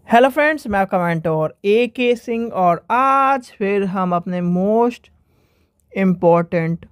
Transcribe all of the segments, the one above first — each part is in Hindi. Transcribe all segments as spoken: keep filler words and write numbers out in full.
हेलो फ्रेंड्स, मैं आपका मेंटोर ए के सिंह और आज फिर हम अपने most important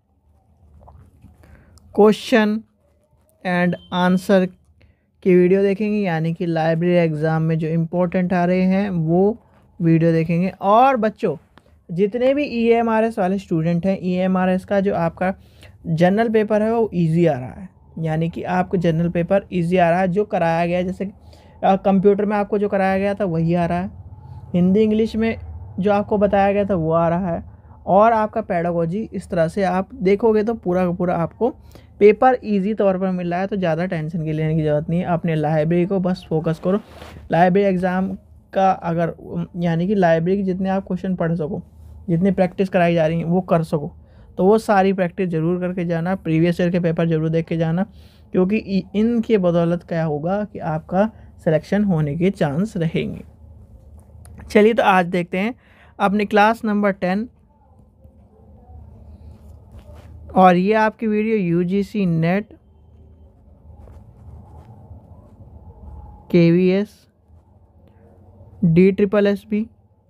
question and answer की वीडियो देखेंगे। यानी कि लाइब्रेरी एग्ज़ाम में जो इम्पोर्टेंट आ रहे हैं वो वीडियो देखेंगे। और बच्चों, जितने भी ई एम आर एस वाले स्टूडेंट हैं, ई एम आर एस का जो आपका जनरल पेपर है वो इजी आ रहा है। यानी कि आपको जनरल पेपर इजी आ रहा है, जो कराया गया है। जैसे कंप्यूटर में आपको जो कराया गया था वही आ रहा है, हिंदी इंग्लिश में जो आपको बताया गया था वो आ रहा है, और आपका पेडागोजी इस तरह से आप देखोगे तो पूरा का पूरा आपको पेपर इजी तौर पर मिल रहा है। तो ज़्यादा टेंशन की लेने की ज़रूरत नहीं है, अपने लाइब्रेरी को बस फोकस करो। लाइब्रेरी एग्ज़ाम का अगर यानी कि लाइब्रेरी के जितने आप क्वेश्चन पढ़ सको, जितनी प्रैक्टिस कराई जा रही है वो कर सको, तो वो सारी प्रैक्टिस ज़रूर करके जाना। प्रीवियस ईयर के पेपर ज़रूर देख के जाना, क्योंकि इनके बदौलत क्या होगा कि आपका सिलेक्शन होने के चांस रहेंगे। चलिए तो आज देखते हैं अपनी क्लास नंबर टेन, और ये आपकी video U G C NET, K V S, D triple S B,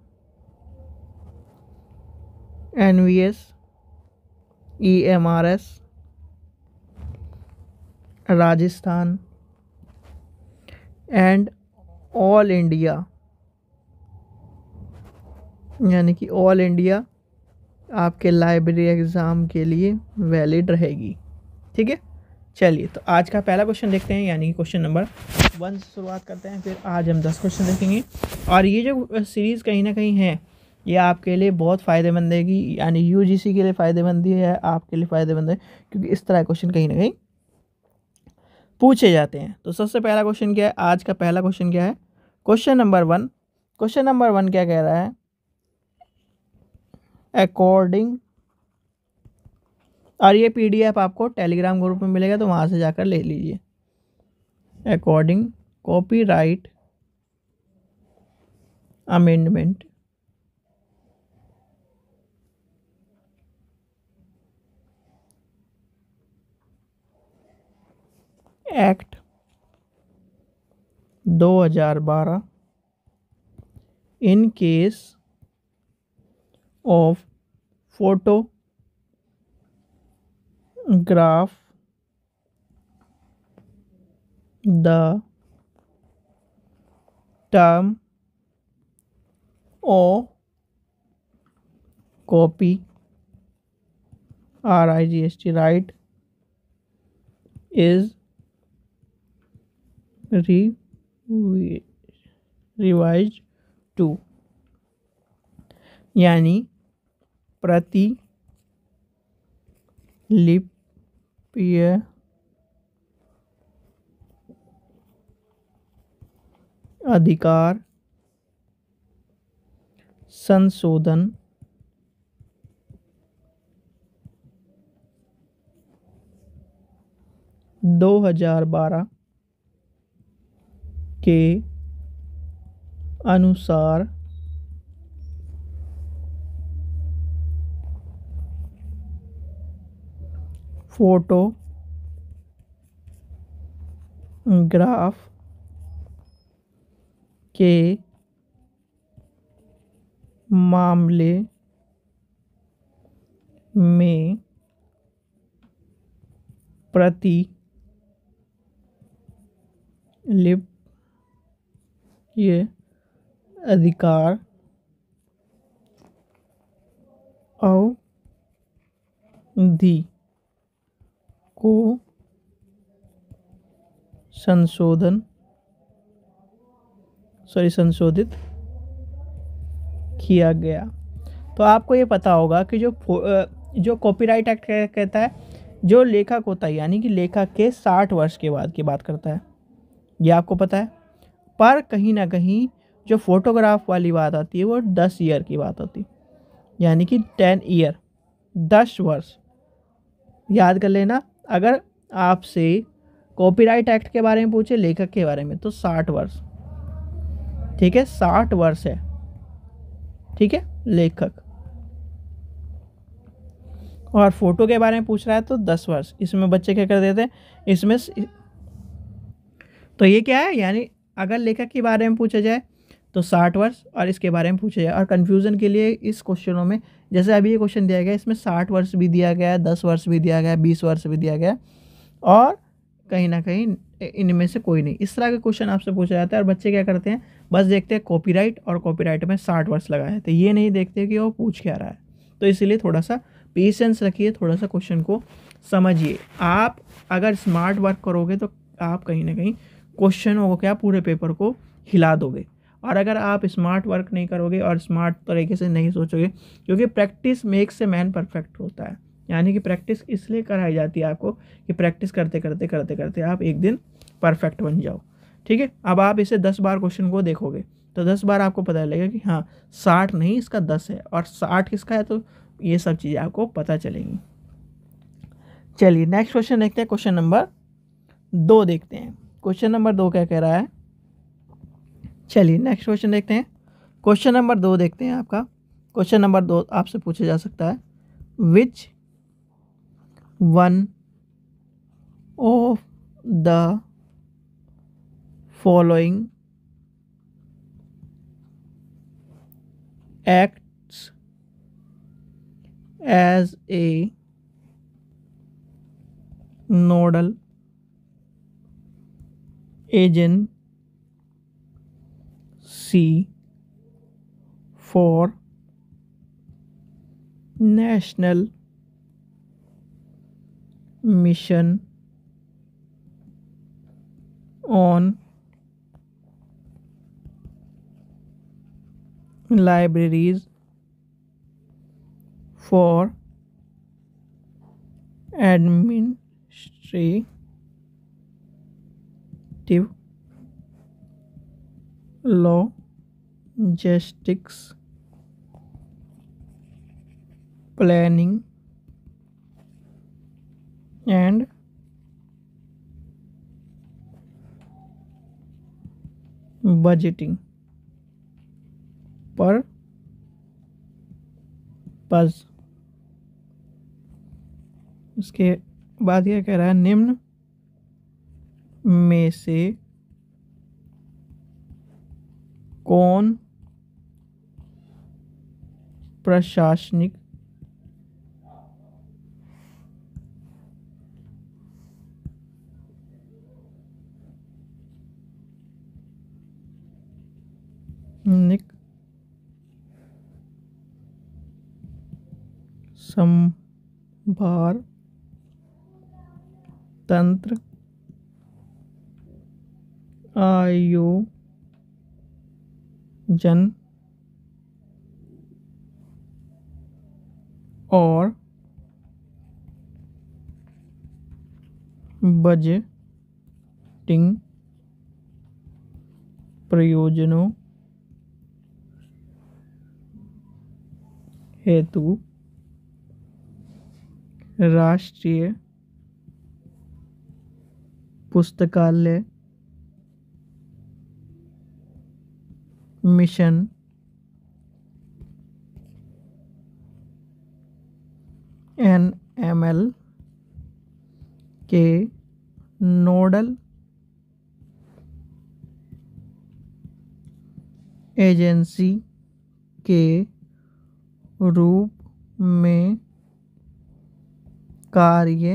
N V S, E M R S, Rajasthan and all India, यानी कि ऑल इंडिया आपके लाइब्रेरी एग्ज़ाम के लिए वैलिड रहेगी। ठीक है, चलिए तो आज का पहला क्वेश्चन देखते हैं, यानी कि क्वेश्चन नंबर वन से शुरुआत करते हैं। फिर आज हम दस क्वेश्चन देखेंगे, और ये जो सीरीज़ कहीं ना कहीं है ये आपके लिए बहुत फ़ायदेमंद है। यानी यू जी सी के लिए फ़ायदेमंद है, आपके लिए फ़ायदेमंद है, क्योंकि इस तरह क्वेश्चन कहीं ना कहीं पूछे जाते हैं। तो सबसे पहला क्वेश्चन क्या है, आज का पहला क्वेश्चन क्या है, question number one. Question number one क्या कह रहा है, अकॉर्डिंग, और ये पीडीएफ आपको टेलीग्राम ग्रुप में मिलेगा, तो वहाँ से जाकर ले लीजिए। अकॉर्डिंग कॉपीराइट अमेंडमेंट एक्ट दो हज़ार बारह, in case of photograph the term or copy, R I G S T, right, is re revised to, यानी प्रतिलिपि अधिकार संशोधन दो हज़ार बारह के अनुसार फोटोग्राफ के मामले में प्रतिलिपि अधिकार अवधि को संशोधन सॉरी संशोधित किया गया। तो आपको ये पता होगा कि जो जो कॉपीराइट एक्ट कहता है, जो लेखक होता है, यानी कि लेखक के साठ वर्ष के बाद की बात करता है, ये आपको पता है। पर कहीं ना कहीं जो फोटोग्राफ वाली बात आती है वो दस ईयर की बात होती है, यानी कि टेन ईयर, दस वर्ष। याद कर लेना, अगर आपसे कॉपीराइट एक्ट के बारे में पूछे, लेखक के बारे में, तो साठ वर्ष। ठीक है, साठ वर्ष है। ठीक है, लेखक। और फोटो के बारे में पूछ रहा है तो दस वर्ष। इसमें बच्चे क्या कर देते हैं, इसमें तो ये क्या है, यानी अगर लेखक के बारे में पूछा जाए तो साठ वर्ष और इसके बारे में पूछा जाए। और कन्फ्यूज़न के लिए इस क्वेश्चनों में, जैसे अभी ये क्वेश्चन दिया गया है, इसमें साठ वर्ष भी दिया गया है, दस वर्ष भी दिया गया है, बीस वर्ष भी दिया गया है, और कहीं ना कहीं इनमें से कोई नहीं। इस तरह के क्वेश्चन आपसे पूछा जाता है और बच्चे क्या करते हैं, बस देखते हैं कॉपीराइट और कॉपीराइट में साठ वर्ष लगाए हैं, तो ये नहीं देखते कि वो पूछ क्या रहा है। तो इसलिए थोड़ा सा पेशेंस रखिए, थोड़ा सा क्वेश्चन को समझिए। आप अगर स्मार्ट वर्क करोगे तो आप कहीं ना कहीं क्वेश्चनों को क्या पूरे पेपर को हिला दोगे। और अगर आप स्मार्ट वर्क नहीं करोगे और स्मार्ट तरीके से नहीं सोचोगे, क्योंकि practice makes a man perfect होता है, यानी कि प्रैक्टिस इसलिए कराई जाती है आपको कि प्रैक्टिस करते करते करते करते आप एक दिन परफेक्ट बन जाओ। ठीक है, अब आप इसे दस बार क्वेश्चन को देखोगे तो दस बार आपको पता चलेगा कि हाँ साठ नहीं इसका दस है और साठ किसका है, तो ये सब चीज़ें आपको पता चलेंगी। चलिए नेक्स्ट क्वेश्चन देखते हैं, क्वेश्चन नंबर दो देखते हैं। क्वेश्चन नंबर दो क्या कह रहा है, चलिए नेक्स्ट क्वेश्चन देखते हैं। क्वेश्चन नंबर दो देखते हैं आपका। क्वेश्चन नंबर दो आपसे पूछा जा सकता है, which one of the following acts as a nodal agency for national mission on libraries for administrative logistics planning and budgeting purpose. इसके बाद क्या कह रहा है, निम्न में से कौन प्रशासनिक निक संभार तंत्र आयोजन और बजटिंग प्रयोजनों हेतु राष्ट्रीय पुस्तकालय मिशन एन एम एल के नोडल एजेंसी के रूप में कार्य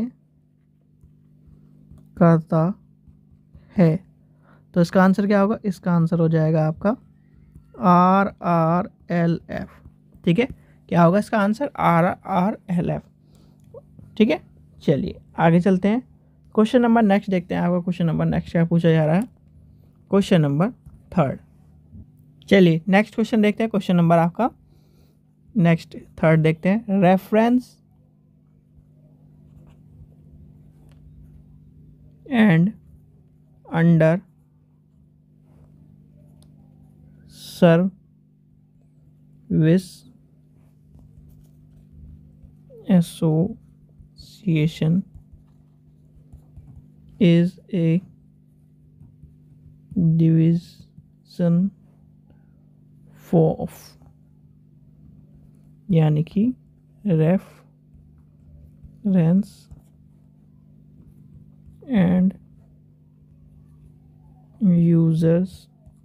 करता है। तो इसका आंसर क्या होगा, इसका आंसर हो जाएगा आपका आर आर एल एफ। ठीक है, क्या होगा इसका answer, R R L F. ठीक है, चलिए आगे चलते हैं। क्वेश्चन नंबर नेक्स्ट देखते हैं, आपका क्वेश्चन नंबर नेक्स्ट क्या पूछा जा रहा है, क्वेश्चन नंबर थर्ड। चलिए नेक्स्ट क्वेश्चन देखते हैं, क्वेश्चन नंबर आपका नेक्स्ट थर्ड देखते हैं। Reference and under service association is a division of, यानी कि reference and users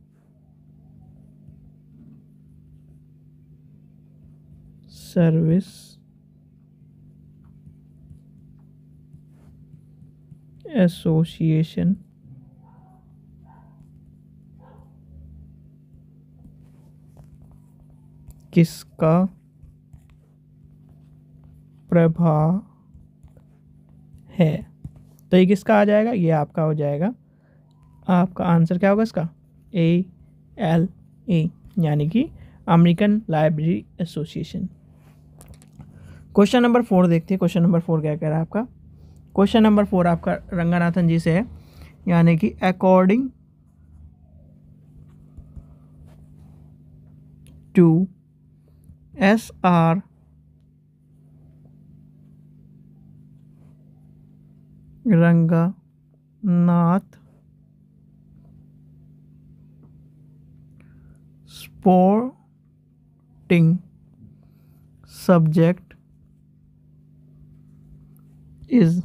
service association किसका प्रभाव है। तो ये किसका आ जाएगा, ये आपका हो जाएगा, आपका आंसर क्या होगा इसका, ए एल ए, यानी कि American library association. Question number four देखते हैं। क्वेश्चन नंबर फोर क्या कह रहा है आपका। क्वेश्चन नंबर फोर आपका रंगनाथन जी से है, यानी कि according to S R Ranganath sporting subject is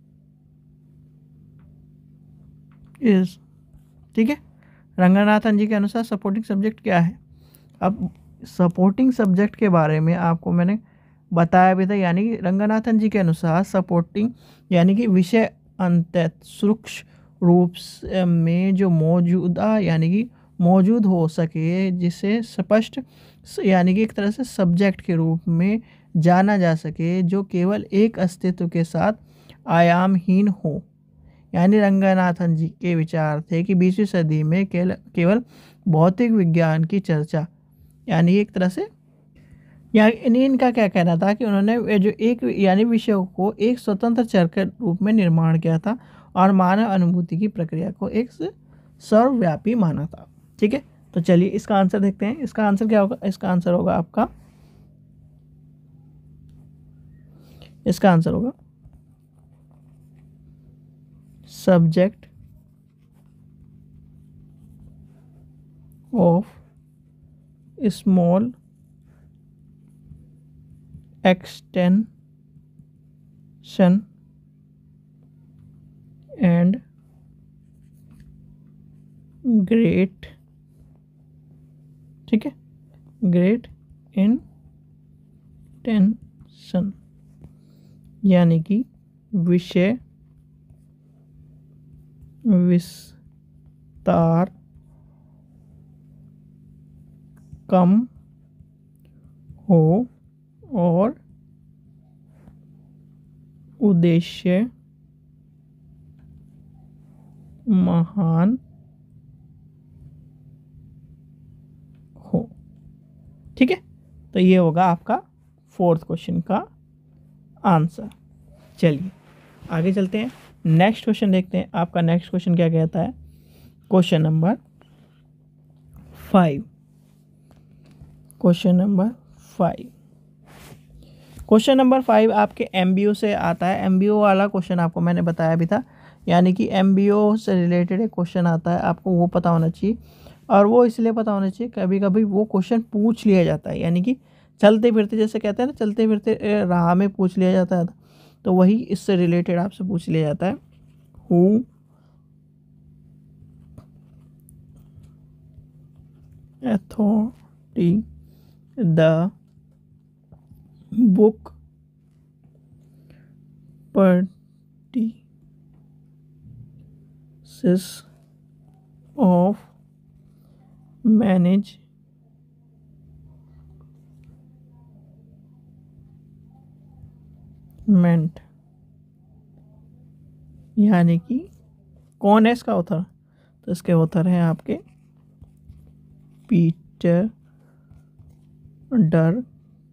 is ठीक है, रंगनाथन जी के अनुसार सपोर्टिंग सब्जेक्ट क्या है। अब सपोर्टिंग सब्जेक्ट के बारे में आपको मैंने बताया भी था, यानी कि रंगनाथन जी के अनुसार सपोर्टिंग यानी कि विषय अंतत सूक्ष्म रूप में जो मौजूदा यानी कि मौजूद हो सके, जिसे स्पष्ट यानी कि एक तरह से सब्जेक्ट के रूप में जाना जा सके, जो केवल एक अस्तित्व के साथ आयामहीन हो। यानी रंगनाथन जी के विचार थे कि बीसवीं सदी में केवल भौतिक विज्ञान की चर्चा, यानी एक तरह से यानी इनका क्या कहना था कि उन्होंने जो एक यानी विषयों को एक स्वतंत्र चर के रूप में निर्माण किया था और मानव अनुभूति की प्रक्रिया को एक सर्वव्यापी माना था। ठीक है, तो चलिए इसका आंसर देखते हैं। इसका आंसर क्या होगा, इसका आंसर होगा आपका, इसका आंसर होगा subject of small extension and great, ठीक है, ग्रेट इंटेंशन, यानी कि विषय विस्तार कम हो और उद्देश्य महान हो। ठीक है, तो ये होगा आपका फोर्थ क्वेश्चन का आंसर। चलिए आगे चलते हैं, नेक्स्ट क्वेश्चन देखते हैं। आपका नेक्स्ट क्वेश्चन क्या कहता है, question number five. Question number five question number five आपके एमबीओ से आता है। एमबीओ वाला क्वेश्चन आपको मैंने बताया भी था, यानी कि एमबीओ से रिलेटेड एक क्वेश्चन आता है, आपको वो पता होना चाहिए। और वो इसलिए पता होना चाहिए, कभी कभी वो क्वेश्चन पूछ लिया जाता है, यानी कि चलते फिरते, जैसे कहते हैं ना, चलते फिरते राह में पूछ लिया जाता है, तो वही इससे रिलेटेड आपसे पूछ लिया जाता है। Who authority the book practices of management, यानी कि कौन है इसका ऑथर, तो इसके ऑथर हैं आपके पीटर डर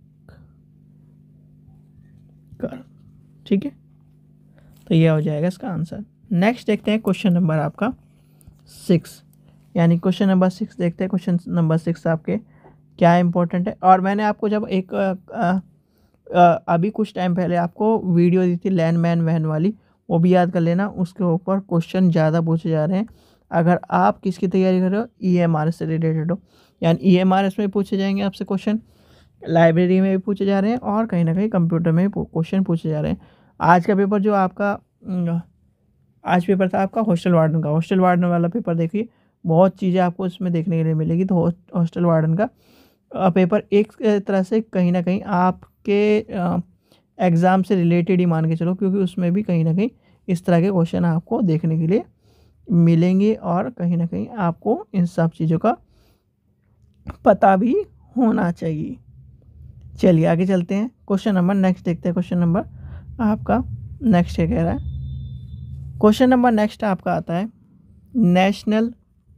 कर। ठीक है, तो यह हो जाएगा इसका आंसर। नेक्स्ट देखते हैं क्वेश्चन नंबर आपका सिक्स, यानी क्वेश्चन नंबर सिक्स देखते हैं। क्वेश्चन नंबर सिक्स आपके क्या इंपॉर्टेंट है, और मैंने आपको जब एक आ, आ, आ, अभी कुछ टाइम पहले आपको वीडियो दी थी लैंडमैन वैन वाली, वो भी याद कर लेना। उसके ऊपर क्वेश्चन ज़्यादा पूछे जा रहे हैं। अगर आप किसकी तैयारी कर रहे हो, ई एम आर एस से रिलेटेड हो, यानी ई एम आर एस में पूछे जाएंगे आपसे क्वेश्चन, लाइब्रेरी में भी पूछे जा रहे हैं, और कहीं ना कहीं कंप्यूटर में भी क्वेश्चन पूछे जा रहे हैं। आज का पेपर जो आपका आज पेपर था आपका हॉस्टल वार्डन का। हॉस्टल वार्डन वाला पेपर देखिए, बहुत चीज़ें आपको इसमें देखने के लिए मिलेगी। तो हॉस्टल वार्डन का अ, पेपर एक तरह से कहीं ना कहीं आपके एग्ज़ाम से रिलेटेड ही मान के चलो, क्योंकि उसमें भी कहीं ना कहीं इस तरह के क्वेश्चन आपको देखने के लिए मिलेंगे और कहीं ना कहीं आपको इन सब चीज़ों का पता भी होना चाहिए। चलिए आगे चलते हैं, क्वेश्चन नंबर नेक्स्ट देखते हैं। क्वेश्चन नंबर आपका नेक्स्ट क्या कह रहा है। क्वेश्चन नंबर नेक्स्ट आपका आता है, नेशनल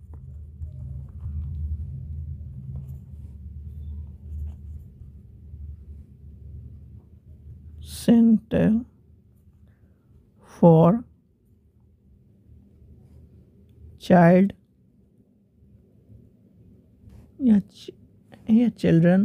सेंटर फॉर चाइल्ड या या चिल्ड्रन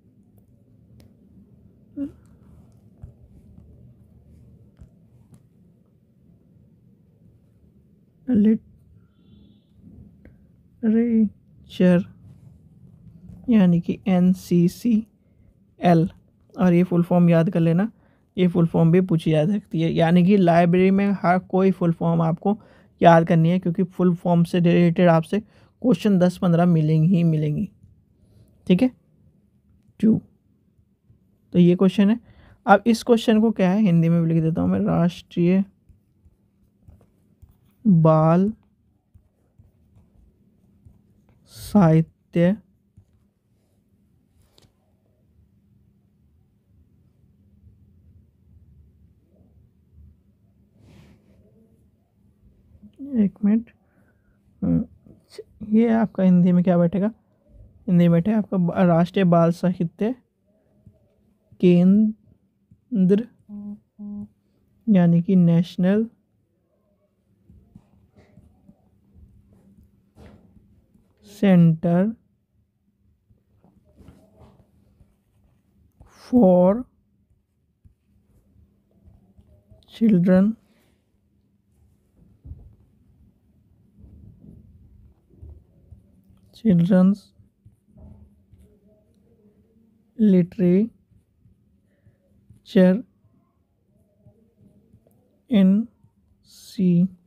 लिटरेचर यानी कि एन सी सी एल, और ये फुल फॉर्म याद कर लेना, ये फुल फॉर्म भी पूछी जा सकती है। यानी कि लाइब्रेरी में हर कोई फुल फॉर्म आपको याद करनी है, क्योंकि फुल फॉर्म से रिलेटेड आपसे क्वेश्चन दस पंद्रह मिलेंगी ही मिलेंगी। ठीक है, टू, तो ये क्वेश्चन है। अब इस क्वेश्चन को क्या है, हिंदी में भी लिख देता हूँ मैं, राष्ट्रीय बाल साहित्य एक मिनट, ये आपका हिंदी में क्या बैठेगा, हिंदी में बैठे आपका राष्ट्रीय बाल साहित्य केंद्र, यानी कि national centre for children children's literature in C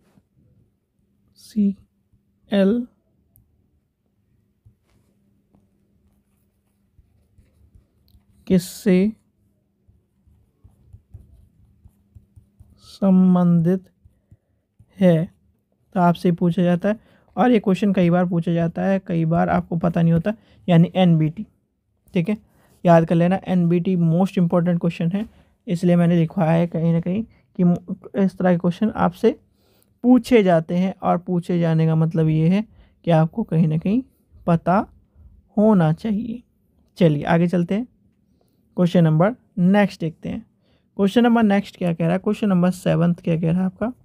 C L किससे संबंधित है। तो आपसे पूछा जाता है, और ये क्वेश्चन कई बार पूछा जाता है, कई बार आपको पता नहीं होता, यानी एन बी टी। ठीक है, याद कर लेना, N B T most important question है, इसलिए मैंने लिखवाया है कहीं ना कहीं कि इस तरह के क्वेश्चन आपसे पूछे जाते हैं। और पूछे जाने का मतलब ये है कि आपको कहीं ना कहीं पता होना चाहिए। चलिए आगे चलते हैं, क्वेश्चन नंबर नेक्स्ट देखते हैं। क्वेश्चन नंबर नेक्स्ट क्या कह रहा है, क्वेश्चन नंबर सेवंथ क्या कह रहा है आपका,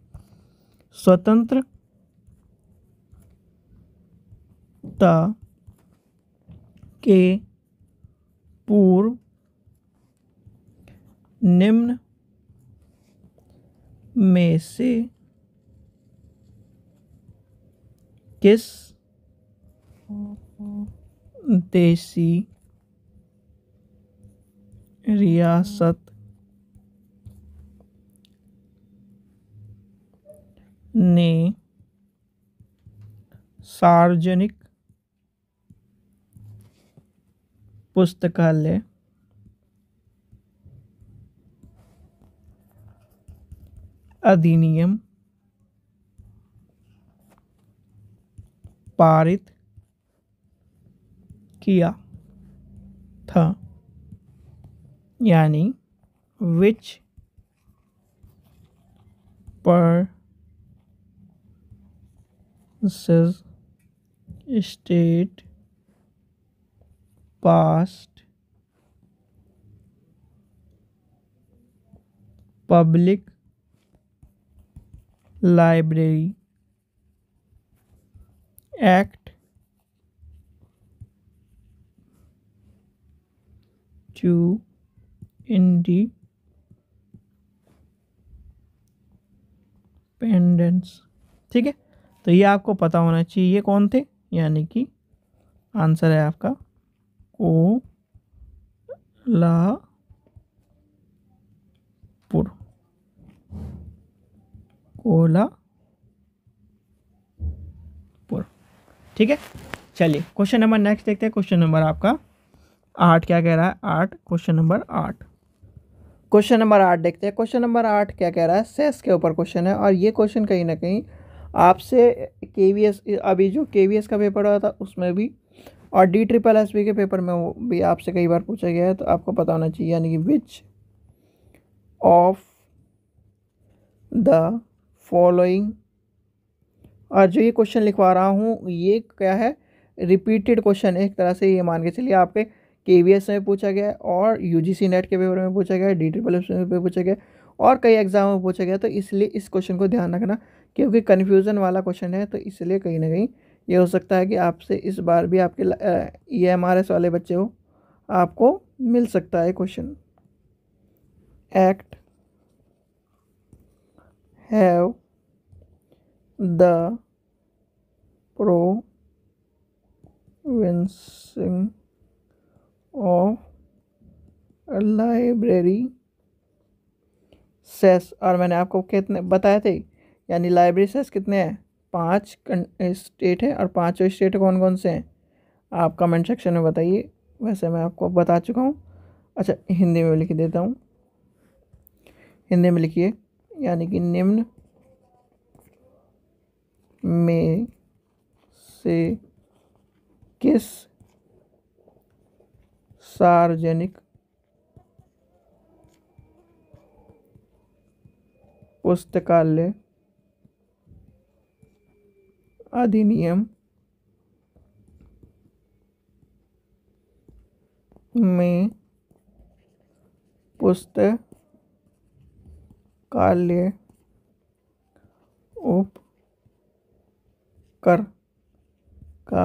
स्वतंत्रता के पूर्व निम्न में से किस देशी रियासत ने सार्वजनिक पुस्तकालय अधिनियम पारित किया था। यानी which purposes state passed public library act to independence. ठीक है, तो ये आपको पता होना चाहिए ये कौन थे, यानी कि आंसर है आपका कोल्हापुर, कोल्हापुर। ठीक है। चलिए क्वेश्चन नंबर नेक्स्ट देखते हैं। क्वेश्चन नंबर आपका आठ क्या कह रहा है, आठ, क्वेश्चन नंबर आठ, क्वेश्चन नंबर आठ देखते हैं। क्वेश्चन नंबर आठ क्या कह रहा है, सेस के ऊपर क्वेश्चन है। और ये क्वेश्चन कहीं ना कहीं आपसे केवीएस, अभी जो केवीएस का पेपर हुआ था उसमें भी, और डी ट्रिपल एस बी के पेपर में वो भी आपसे कई बार पूछा गया है, तो आपको पता होना चाहिए। यानी कि विच ऑफ द फॉलोइंग, और जो ये क्वेश्चन लिखवा रहा हूँ ये क्या है, रिपीटेड क्वेश्चन है एक तरह से। ये मान के चलिए आपके केवीएस में पूछा गया है, और यूजीसी नेट के पेपर में पूछा गया है, डी ट्रिपल एस में पूछा गया है, और कई एग्जाम में पूछा गया। तो इसलिए इस क्वेश्चन को ध्यान रखना, क्योंकि कन्फ्यूज़न वाला क्वेश्चन है। तो इसलिए कहीं ना कहीं ये हो सकता है कि आपसे इस बार भी आपके ई एम आर एस वाले बच्चे हो, आपको मिल सकता है question. Act have the provincing of library cess, और मैंने आपको कितने बताए थे, यानी लाइब्रेरी सेस कितने हैं, पांच स्टेट है, और पांचों स्टेट कौन कौन से हैं आप कमेंट सेक्शन में बताइए। वैसे मैं आपको बता चुका हूँ। अच्छा हिंदी में लिख देता हूँ, हिंदी में लिखिए, यानी कि निम्न में से किस सार्वजनिक पुस्तकालय अधिनियम में पुस्तकालय उपकर का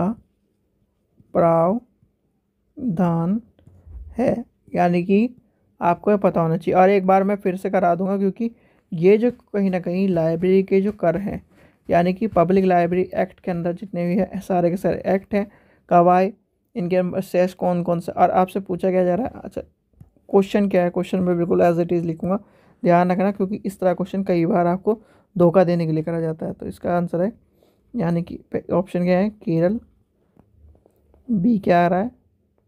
प्रावधान है। यानी कि आपको ये पता होना चाहिए। और एक बार मैं फिर से करा दूंगा, क्योंकि ये जो कहीं ना कहीं लाइब्रेरी के जो कर हैं, यानी कि पब्लिक लाइब्रेरी एक्ट के अंदर जितने भी है सारे के सारे एक्ट हैं, कब आए, इनके सेस कौन कौन से, और आपसे पूछा क्या जा रहा है। अच्छा क्वेश्चन क्या है, क्वेश्चन में बिल्कुल एज इट इज़ लिखूंगा, ध्यान रखना, क्योंकि इस तरह क्वेश्चन कई बार आपको धोखा देने के लिए करा जाता है। तो इसका आंसर है, यानी कि ऑप्शन क्या है, केरल, बी क्या आ रहा है,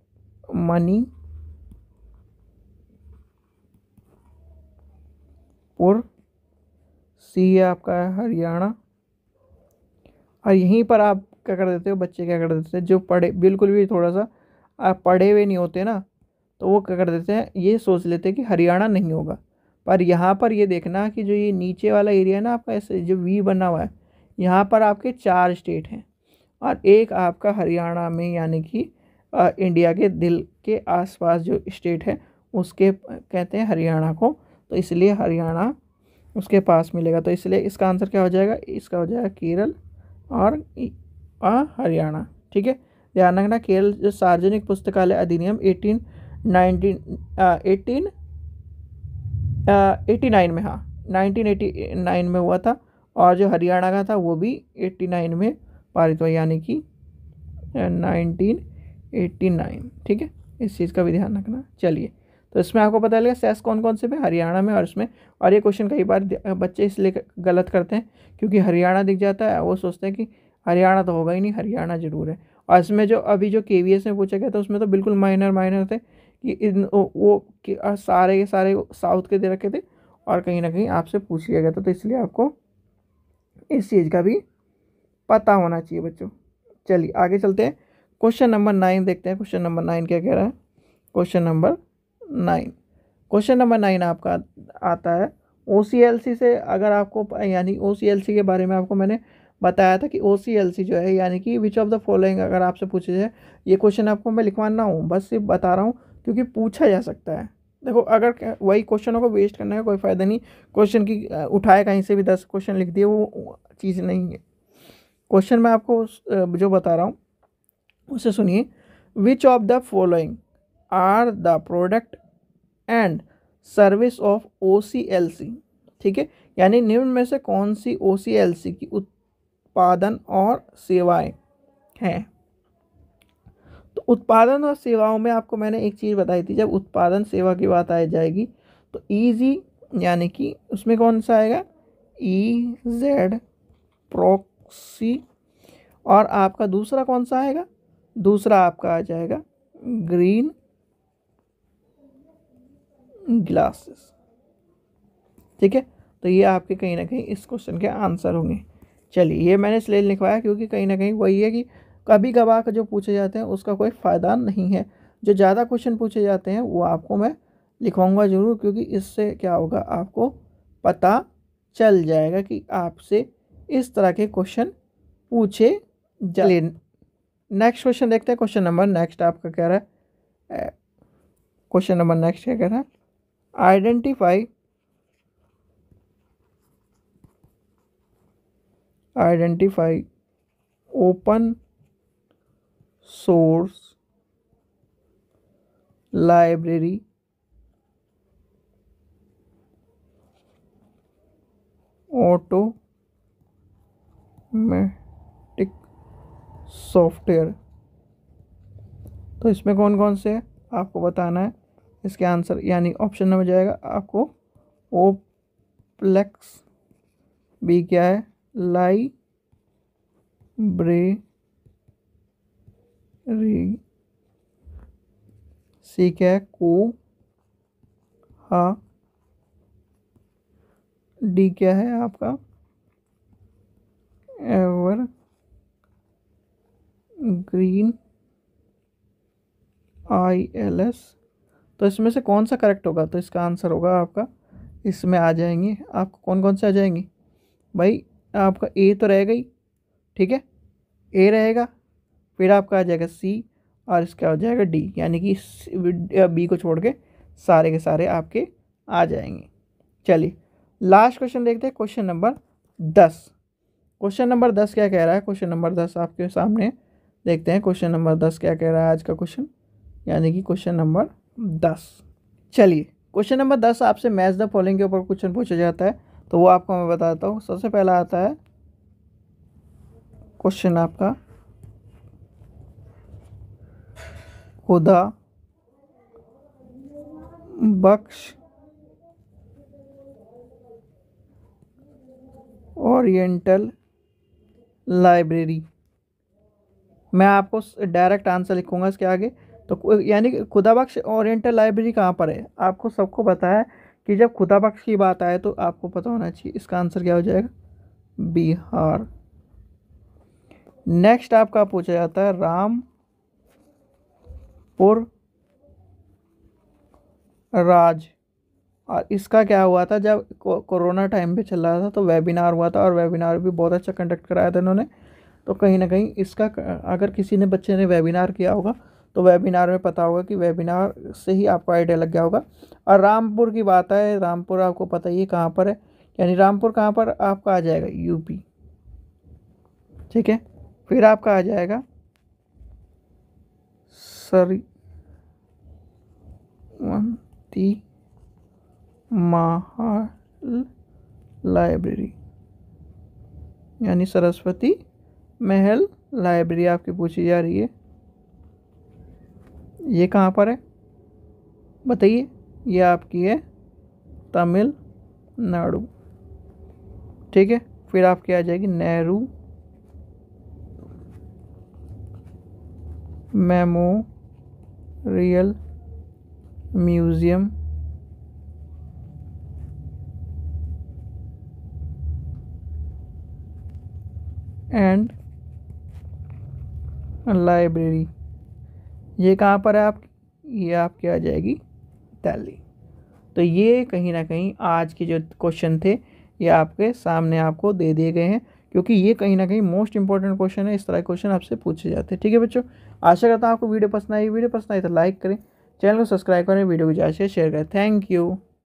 मणिपुर, सी है आपका है हरियाणा। और यहीं पर आप क्या कर देते हो, बच्चे क्या कर देते हैं जो पढ़े बिल्कुल भी थोड़ा सा आप पढ़े हुए नहीं होते ना, तो वो क्या कर देते हैं, ये सोच लेते हैं कि हरियाणा नहीं होगा। पर यहाँ पर ये देखना कि जो ये नीचे वाला एरिया है ना आपका, ऐसे जो वी बना हुआ है, यहाँ पर आपके चार स्टेट हैं, और एक आपका हरियाणा में, यानी कि इंडिया के दिल के आसपास जो स्टेट है उसके कहते हैं हरियाणा को। तो इसलिए हरियाणा उसके पास मिलेगा। तो इसलिए इसका आंसर क्या हो जाएगा, इसका हो जाएगा केरल और हरियाणा। ठीक है, ध्यान रखना। केरल जो सार्वजनिक पुस्तकालय अधिनियम eighteen nineteen eighteen eighty nine में, हाँ नाइनटीन एटी नाइन में हुआ था, और जो हरियाणा का था वो भी एटी नाइन में पारित हुआ, यानी कि नाइनटीन एटी नाइन। ठीक है, इस चीज़ का भी ध्यान रखना। चलिए, तो इसमें आपको पता लगा सेस कौन कौन से में, हरियाणा में, और इसमें। और ये क्वेश्चन कई बार बच्चे इसलिए गलत करते हैं क्योंकि हरियाणा दिख जाता है, वो सोचते हैं कि हरियाणा तो होगा ही नहीं, हरियाणा जरूर है। और इसमें जो अभी जो केवीएस में पूछा गया था उसमें तो बिल्कुल माइनर माइनर थे कि इन वो कि सारे के सारे साउथ के दे रखे थे, और कहीं ना कहीं आपसे पूछ लिया गया था। तो इसलिए आपको इस चीज़ का भी पता होना चाहिए बच्चों। चलिए आगे चलते हैं, क्वेश्चन नंबर नाइन देखते हैं। क्वेश्चन नंबर नाइन क्या कह रहा है, question number nine, question number nine आपका आता है ओसीएलसी से। अगर आपको यानी ओसीएलसी के बारे में आपको मैंने बताया था कि ओसीएलसी जो है, यानी कि विच ऑफ द फॉलोइंग, अगर आपसे पूछे जाए, ये क्वेश्चन आपको मैं लिखवाना हूँ, बस सिर्फ बता रहा हूँ क्योंकि पूछा जा सकता है। देखो अगर वही क्वेश्चनों को वेस्ट करने का कोई फ़ायदा नहीं, क्वेश्चन की उठाए कहीं से भी दस क्वेश्चन लिख दिए, वो चीज़ नहीं है। क्वेश्चन मैं आपको जो बता रहा हूँ उसे सुनिए। Which of the following are the product and service of O C L C. ठीक है, यानी निम्न में से कौन सी ओ सी एल सी की उत्पादन और सेवाएं हैं। तो उत्पादन और सेवाओं में आपको मैंने एक चीज़ बताई थी, जब उत्पादन सेवा की बात आ जाएगी तो ईजी, यानी कि उसमें कौन सा आएगा, ई जेड प्रॉक्सी, और आपका दूसरा कौन सा आएगा, दूसरा आपका आ जाएगा ग्रीन ग्लासेस। ठीक है, तो ये आपके कहीं ना कहीं इस क्वेश्चन के आंसर होंगे। चलिए, ये मैंने इसलिए लिखवाया क्योंकि कहीं ना कहीं वही है कि कभी कभार का जो पूछे जाते हैं उसका कोई फ़ायदा नहीं है। जो ज़्यादा क्वेश्चन पूछे जाते हैं वो आपको मैं लिखवाऊंगा ज़रूर, क्योंकि इससे क्या होगा, आपको पता चल जाएगा कि आपसे इस तरह के क्वेश्चन पूछे चलिए नेक्स्ट क्वेश्चन देखते हैं। क्वेश्चन नंबर नेक्स्ट आपका कह रहा है, क्वेश्चन नंबर नेक्स्ट क्या कह रहा है, identify identify open source library automatic software. तो इसमें कौन कौन से है आपको बताना है। इसके आंसर यानी ऑप्शन नंबर जाएगा आपको ओप्लेक्स, बी क्या है लाइब्रेरी, सी क्या है को हा, डी क्या है आपका evergreen I L S. तो इसमें से कौन सा करेक्ट होगा, तो इसका आंसर होगा आपका, इसमें आ जाएंगे आपको कौन कौन से आ जाएंगे भाई, आपका ए तो रहेगा ही, ठीक है, ए रहेगा, फिर आपका आ जाएगा सी, और इसका हो जाएगा डी, यानी कि बी को छोड़ के सारे के सारे आपके आ जाएंगे। चलिए लास्ट क्वेश्चन देखते हैं, क्वेश्चन नंबर दस। क्वेश्चन नंबर दस क्या कह रहा है, क्वेश्चन नंबर दस आपके सामने देखते हैं। क्वेश्चन नंबर दस क्या कह रहा है आज का क्वेश्चन, यानी कि क्वेश्चन नंबर दस। चलिए क्वेश्चन नंबर दस आपसे मैच द फॉलोइंग के ऊपर क्वेश्चन पूछा जाता है, तो वो आपको मैं बताता हूँ। सबसे पहला आता है क्वेश्चन आपका, खुदा बख्श ओरिएंटल लाइब्रेरी। मैं आपको डायरेक्ट आंसर लिखूंगा इसके आगे, तो यानी कि खुदा बख्श ओरिएंटल लाइब्रेरी कहाँ पर है, आपको सबको पता है कि जब खुदा बख्श की बात आए तो आपको पता होना चाहिए इसका आंसर क्या हो जाएगा, बिहार। नेक्स्ट आपका पूछा जाता है रामपुर राज, और इसका क्या हुआ था, जब को, कोरोना टाइम पे चल रहा था तो वेबिनार हुआ था, और वेबिनार भी बहुत अच्छा कंडक्ट कराया था इन्होंने। तो कहीं ना कहीं इसका, अगर किसी ने बच्चे ने वेबिनार किया होगा तो वेबिनार में पता होगा कि वेबिनार से ही आपको आइडिया लग गया होगा। और रामपुर की बात है, रामपुर आपको पता ही है कहाँ पर है, यानी रामपुर कहाँ पर आपका आ जाएगा, यूपी। ठीक है, फिर आपका आ जाएगा सरवंती महल लाइब्रेरी, यानी सरस्वती महल लाइब्रेरी आपकी पूछी जा रही है। ये कहाँ पर है बताइए, ये आपकी है तमिलनाडु। ठीक है, फिर आपकी आ जाएगी Nehru memorial museum, and library. ये कहाँ पर है आपकी, ये आपकी आ जाएगी दिल्ली। तो ये कहीं ना कहीं आज के जो क्वेश्चन थे ये आपके सामने आपको दे दिए गए हैं, क्योंकि ये कहीं ना कहीं मोस्ट इंपॉर्टेंट क्वेश्चन है, इस तरह के क्वेश्चन आपसे पूछे जाते हैं। ठीक है बच्चों, आशा करता हूँ आपको वीडियो पसंद आई। वीडियो पसंद आई तो लाइक करें, चैनल को सब्सक्राइब करें, वीडियो को ज़्यादा से शेयर करें। Thank you.